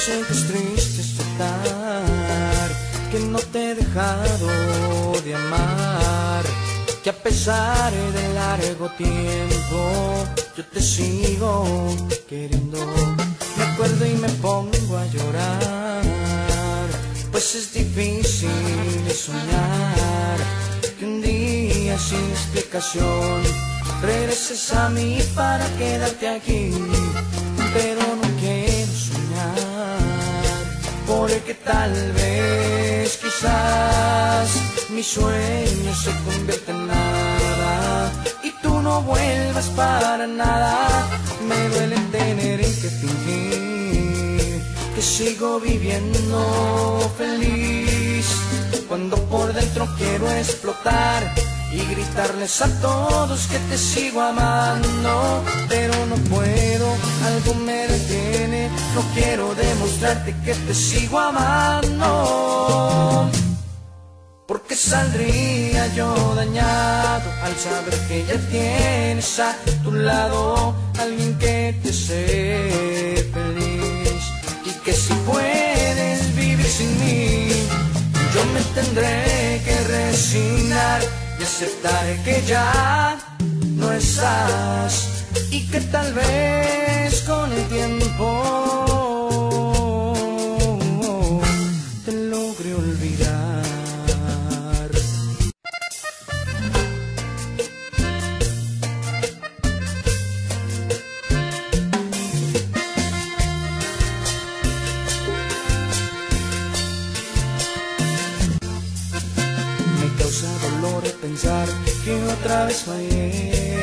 sientes triste aceptar que no te he dejado de amar, que a pesar del largo tiempo yo te sigo queriendo. Me acuerdo y me pongo a llorar, pues es difícil soñar que un día sin explicación regreses a mí para quedarte aquí. Pero no quiero soñar, porque tal vez, quizás, mi sueño se convierta en nada y tú no vuelvas para nada. Me duele tener que fingir que sigo viviendo feliz, cuando por dentro quiero explotar y gritarles a todos que te sigo amando. Pero no puedo, algo me detiene, no quiero demostrarte que te sigo amando, porque saldría yo dañado al saber que ya tienes a tu lado alguien que te hace feliz, y que si puedes vivir sin mí, yo me tendré que resignar y aceptar que ya no estás, y que tal vez con el tiempo te logre olvidar. Me causa dolor pensar que otra vez fallé.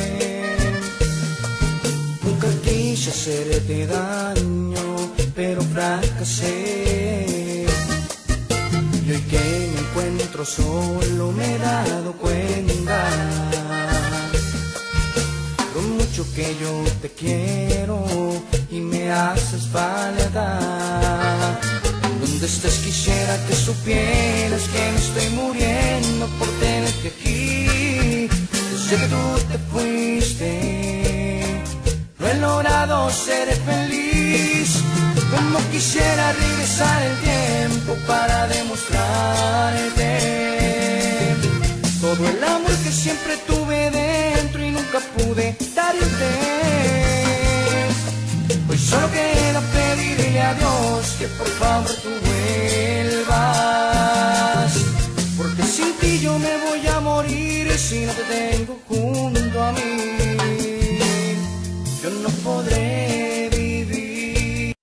Nunca quise hacerte daño, pero fracasé. Y hoy que me encuentro solo me he dado cuenta lo mucho que yo te quiero y me haces falta. Donde estés quisiera que supieras que me estoy muriendo por tenerte aquí. Desde que tú te fuiste no he logrado ser feliz. Como quisiera regresar el tiempo para demostrarte todo el amor que siempre tuve dentro y nunca pude darte. Hoy solo queda pedirle a Dios que por favor tú vuelvas, porque sin ti yo me voy a morir si no te tengo junto a mí. Yo no podré vivir.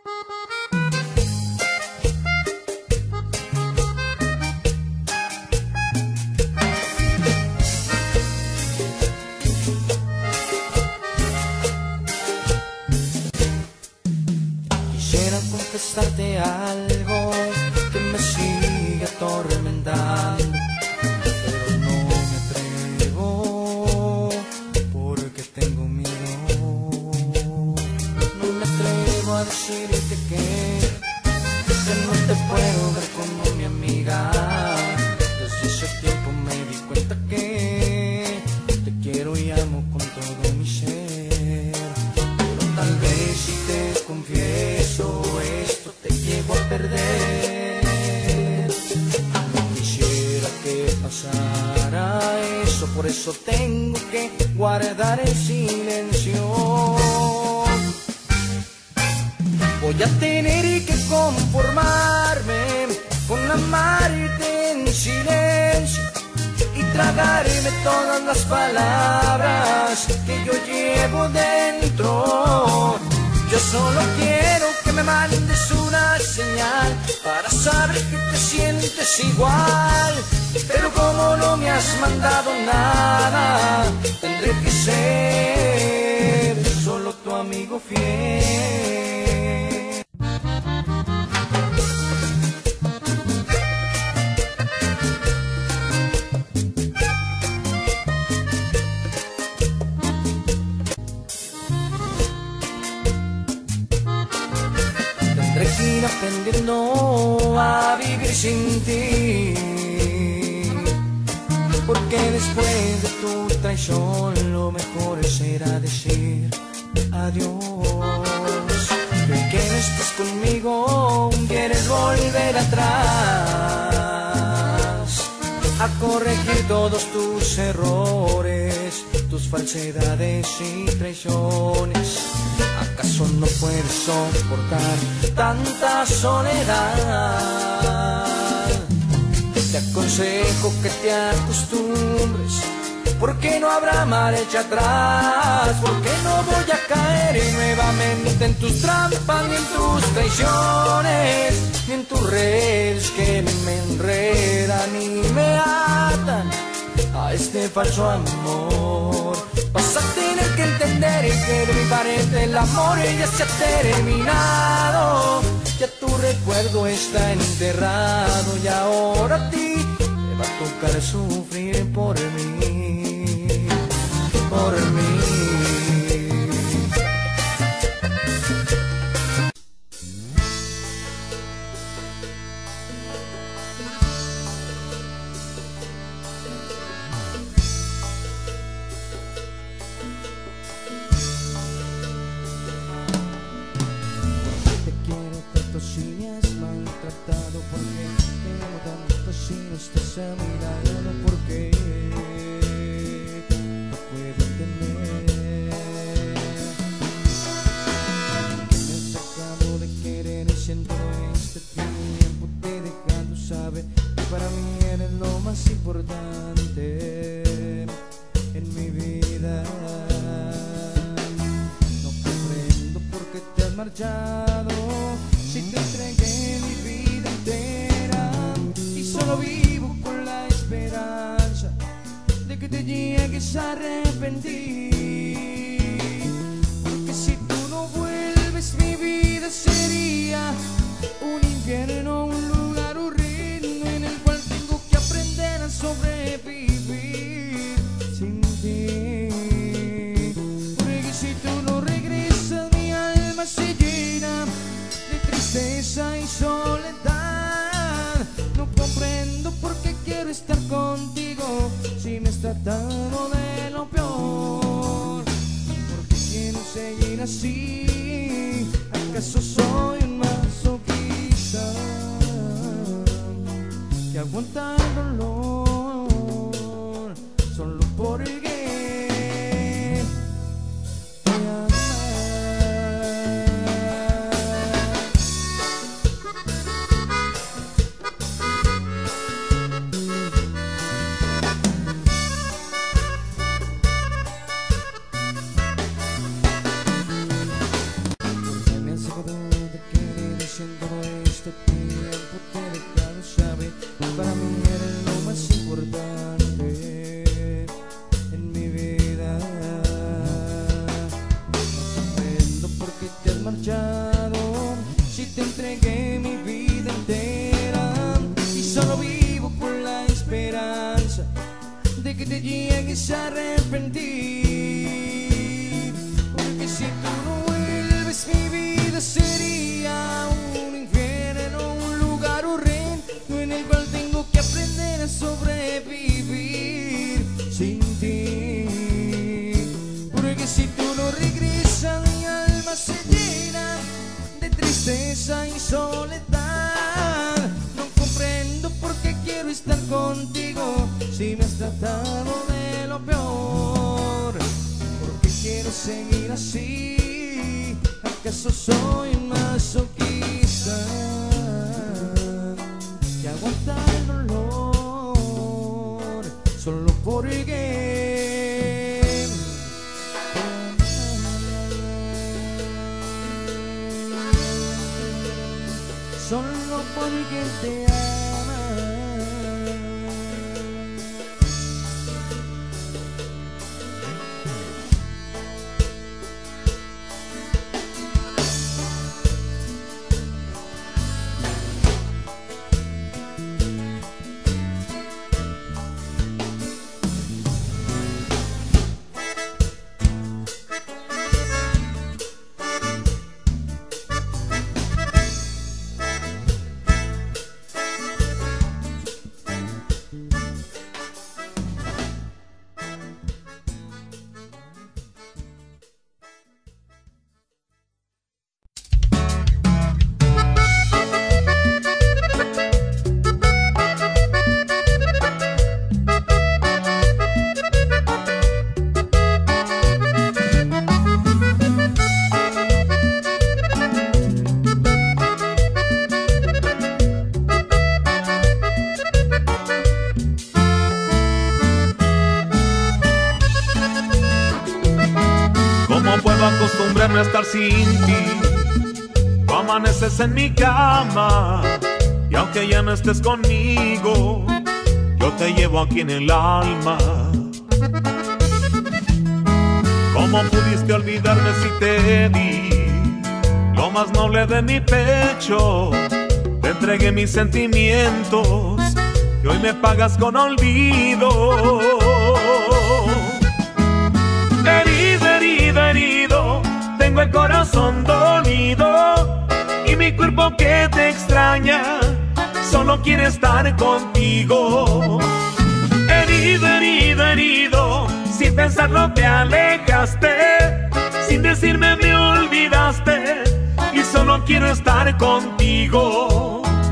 Quisiera confesarte algo que me sigue atormentando, pero no me atrevo porque tengo miedo. No me atrevo a decirte que no te puedo ver como mi amiga. Desde ese tiempo me di cuenta que te quiero y amo con todo mi ser. Pero tal vez si te confieso esto te llevo a perder. No quisiera que pasara eso, por eso tengo que guardar el silencio. Voy a tener que conformarme con amarte en silencio y tragarme todas las palabras que yo llevo dentro. Yo solo quiero que me mandes una señal para saber que te sientes igual. Pero como no me has mandado nada, tendré que ser solo tu amigo fiel. Tendré que ir aprendiendo a vivir sin ti, porque después de tu traición lo mejor será decir adiós. Y que no estés conmigo atrás a corregir todos tus errores, tus falsedades y traiciones. ¿Acaso no puedes soportar tanta soledad? Te aconsejo que te acostumbres, porque no habrá marcha atrás, porque no voy a caer nuevamente en tus trampas, ni en tus traiciones, ni en tus redes que me enredan y me atan a este falso amor. Vas a tener que entender que de mi parte el amor ya se ha terminado, ya tu recuerdo está enterrado y ahora a ti te va a tocar sufrir por mí, por mí. Si me has maltratado, porque te amo tanto si no estás a mi lado, porque no puedo entender que me has acabado de querer y siento este tiempo te he dejado saber que para mí eres lo más importante en mi vida. No comprendo por qué te has marchado, si te entregué mi vida entera y solo vivo con la esperanza de que te llegues a arrepentir. Porque si tú no vuelves, mi vida sería un infierno, un lugar horrible en el cual tengo que aprender a sobrevivir sin ti. Porque si tú no regresas, mi alma se llena de tristeza y soledad. No comprendo por qué quiero estar contigo si me has tratado de lo peor. ¿Por qué quiero seguir así? ¿Acaso soy un masoquista que aguanta el dolor solo porque te amo? Este tiempo te he dejado saber, para mí eres lo más importante en mi vida. No comprendo por qué te has marchado, si te entregué mi vida entera y solo vivo con la esperanza de que te llegues a arrepentir. Porque si tú no vuelves, mi vida sería un infierno, un lugar horrendo en el cual tengo que aprender a sobrevivir sin ti. Porque si tú no regresas, mi alma se llena de tristeza y soledad. No comprendo por qué quiero estar contigo si me has tratado de lo peor. Porque quiero seguir así. ¿Acaso soy un masoquista que aguanta el dolor solo porque solo porque te ama? no estar sin ti. Tú amaneces en mi cama y aunque ya no estés conmigo, yo te llevo aquí en el alma. ¿Cómo pudiste olvidarme si te di lo más noble de mi pecho? Te entregué mis sentimientos y hoy me pagas con olvido. Herido, herido, herido, tengo el corazón dolido y mi cuerpo que te extraña solo quiere estar contigo. Herido, herido, herido, sin pensarlo te alejaste, sin decirme me olvidaste y solo quiero estar contigo.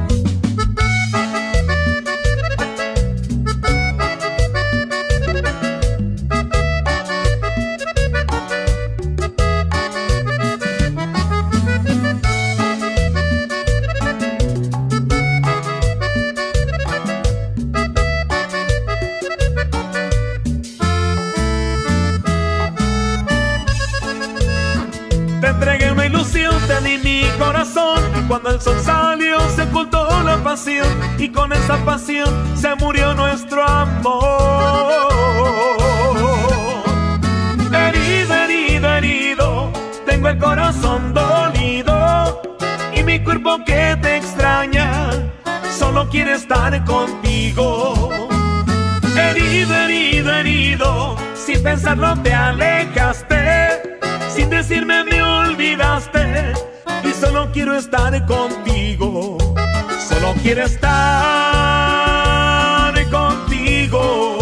Te entregué una ilusión, te di mi corazón y cuando el sol salió se ocultó la pasión y con esa pasión se murió nuestro amor. Herido, herido, herido, tengo el corazón dolido y mi cuerpo que te extraña solo quiere estar contigo. Herido, herido, herido, sin pensarlo te alejaste, sin decirme me olvidaste y solo quiero estar contigo. Solo quiero estar contigo.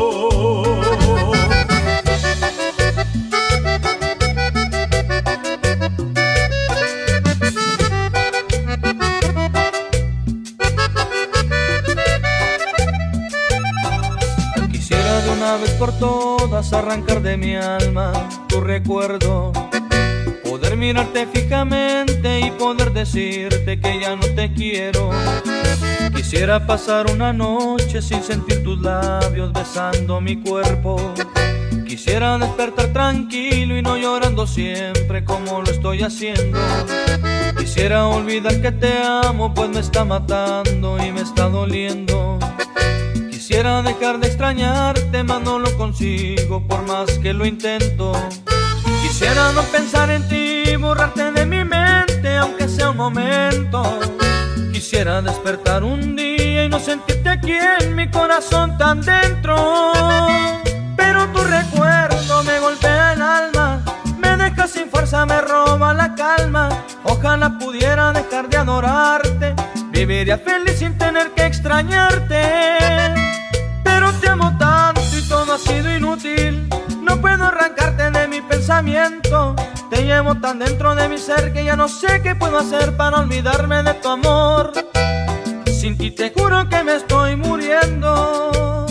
Quisiera de una vez por todas arrancar de mi alma tu recuerdo, poder mirarte fijamente y poder decirte que ya no te quiero. Quisiera pasar una noche sin sentir tus labios besando mi cuerpo. Quisiera despertar tranquilo y no llorando siempre como lo estoy haciendo. Quisiera olvidar que te amo, pues me está matando y me está doliendo. Quisiera dejar de extrañarte, mas no lo consigo por más que lo intento. Quisiera no pensar en ti, borrarte de mi mente, aunque sea un momento. Quisiera despertar un día y no sentirte aquí en mi corazón tan dentro. Pero tu recuerdo me golpea el alma, me deja sin fuerza, me roba la calma. Ojalá pudiera dejar de adorarte, viviría feliz sin tener que extrañarte. Pero te amo tanto y todo ha sido inútil, no puedo arrancarte de mi pensamiento. Te llevo tan dentro de mi ser que ya no sé qué puedo hacer para olvidarme de tu amor. Sin ti te juro que me estoy muriendo.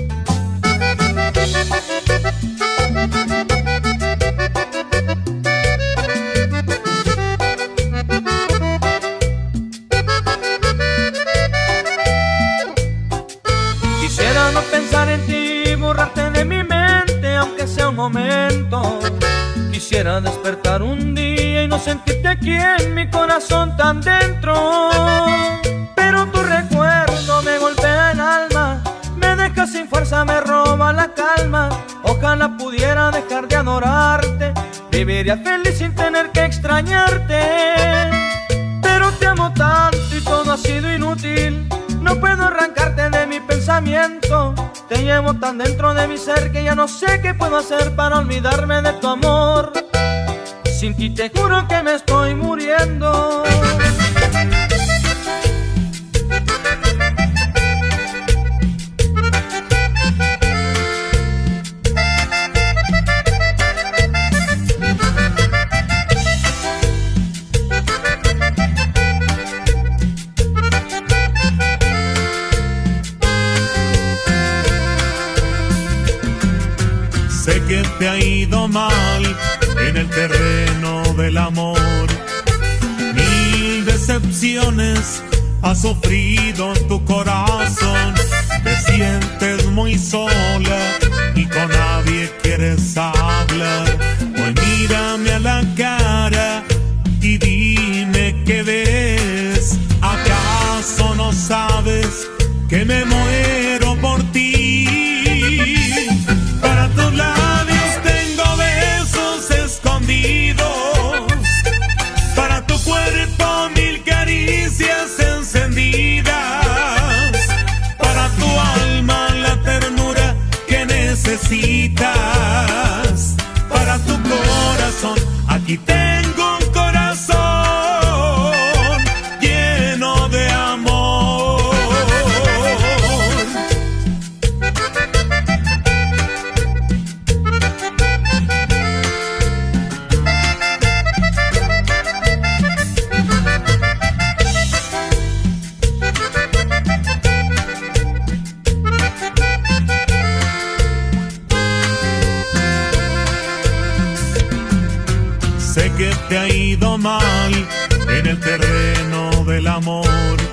Quisiera no pensar en ti, borrarte de mi mente, aunque sea un momento. Quisiera despertar un día y no sentirte aquí en mi corazón tan dentro. Pero tu recuerdo me golpea el alma, me deja sin fuerza, me roba la calma. Ojalá pudiera dejar de adorarte, viviría feliz sin tener que extrañarte. Pero te amo tanto y todo ha sido inútil, no puedo arrancarte de mi pensamiento. Te llevo tan dentro de mi ser que ya no sé qué puedo hacer para olvidarme de tu amor. Sin ti te juro que me estoy muriendo. Sé que te ha ido mal en el terreno del amor. Mil decepciones has sufrido en tu corazón. Te sientes muy sola y con nadie quieres hablar. Hoy mírame a la cara el terreno del amor.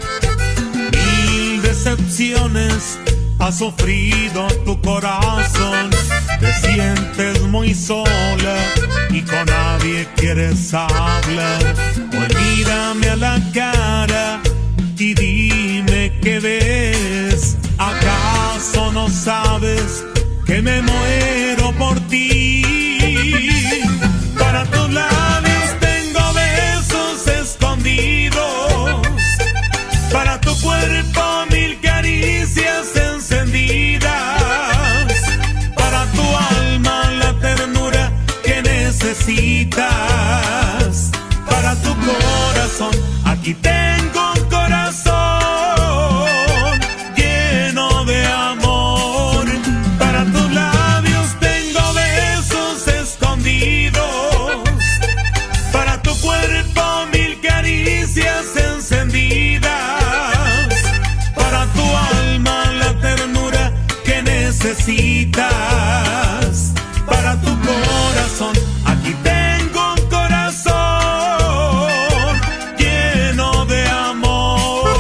Mil decepciones ha sufrido tu corazón. Te sientes muy sola y con nadie quieres hablar. Hoy mírame a la cara y dime qué ves. ¿Acaso no sabes que me muero por ti? Para tus labios tengo besos escondidos, para tu cuerpo mil caricias encendidas, para tu alma la ternura que necesitas, para tu corazón aquí tengo un corazón lleno de amor. Para tus labios tengo besos escondidos, para tu cuerpo mil caricias encendidas, para tu alma la ternura que necesitas, para tu corazón aquí tengo un corazón lleno de amor.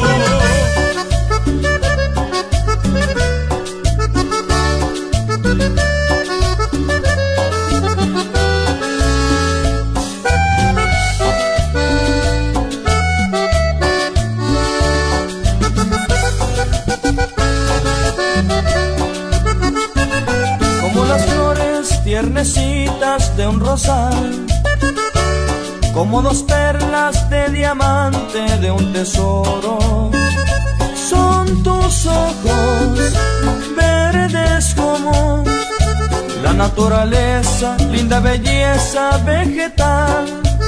Como las flores tiernecitas de un rosal, como dos perlas de diamante de un tesoro, son tus ojos verdes como la naturaleza, linda belleza vegetal.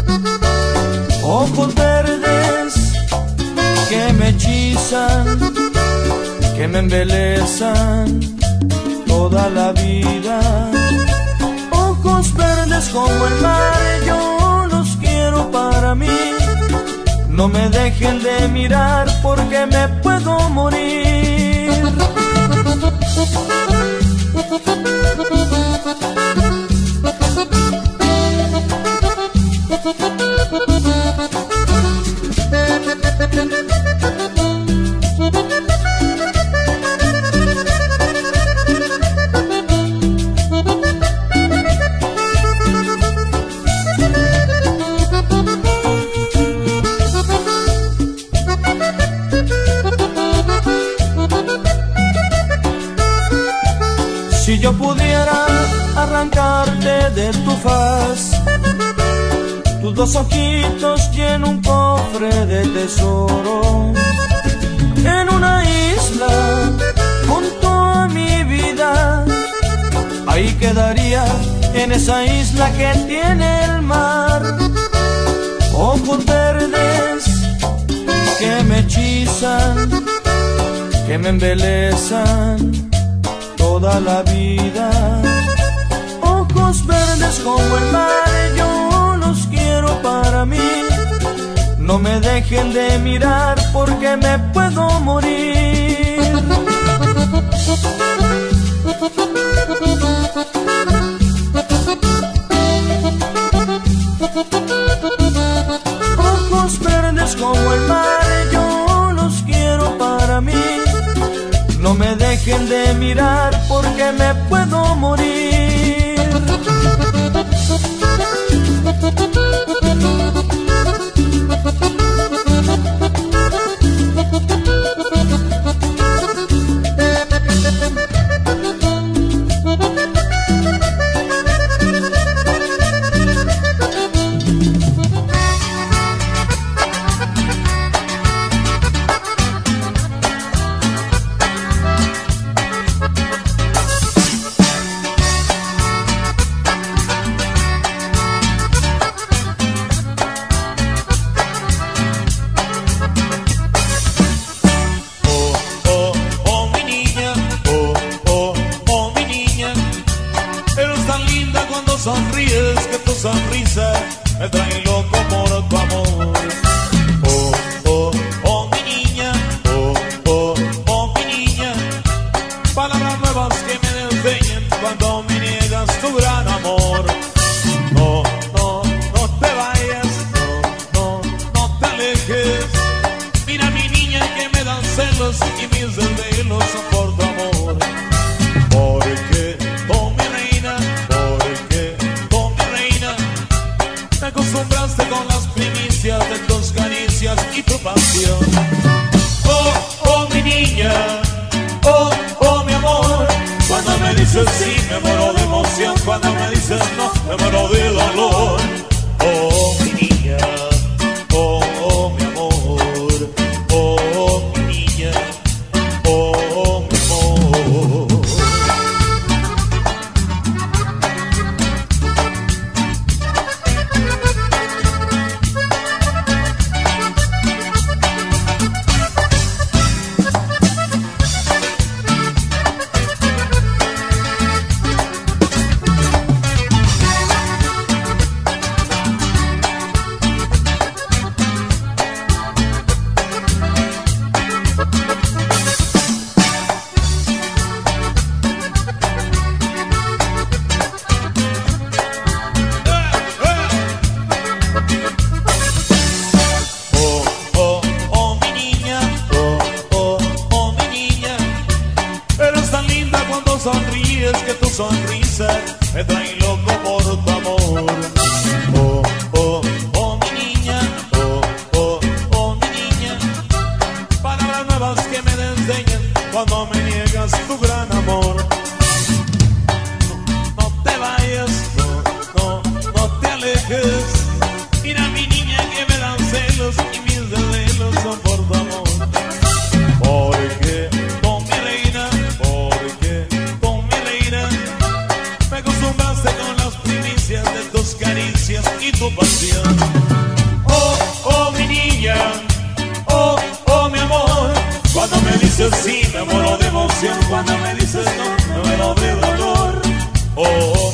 Ojos verdes que me hechizan, que me embelezan toda la vida. Ojos verdes como el mar, yo los quiero para mí. No me dejen de mirar porque me puedo morir. Si yo pudiera arrancarte de tu faz, tus dos ojitos llenan un cofre de tesoro. En una isla junto a mi vida, ahí quedaría, en esa isla que tiene el mar. Ojos verdes que me hechizan, que me embelezan toda la vida. Ojos verdes como el mar, yo los quiero para mí. No me dejen de mirar porque me puedo morir. Ojos verdes como el mar, yo los quiero para mí. No me dejen de mirar porque me puedo morir. celos y mis desvelos son por tu amor. Porque tú mi reina, porque tú mi reina, me acostumbraste con las primicias de tus caricias y tu pasión. Oh, oh mi niña, oh, oh mi amor, cuando me dices sí me muero de emoción, cuando me dices no me muero de dolor. Oh mi niña, oh, oh mi amor, oh mi niña, oh mi amor. Sonríes que tu sonrisa me trae loco por tu amor. Oh, oh, oh mi niña, oh, oh, oh mi niña, palabras nuevas que me enseñan cuando me niegas tu gran amor. No, no te vayas, no, no, no te alejes. Mira mi niña que me dan celos y mis desvelos son por tu amor. Porque tú mi reina, porque me acostumbraste con las primicias de tus caricias y tu pasión. Oh, oh mi niña, oh, oh mi amor, cuando me dices sí me muero de emoción, cuando me dices no me muero de dolor. Oh, oh.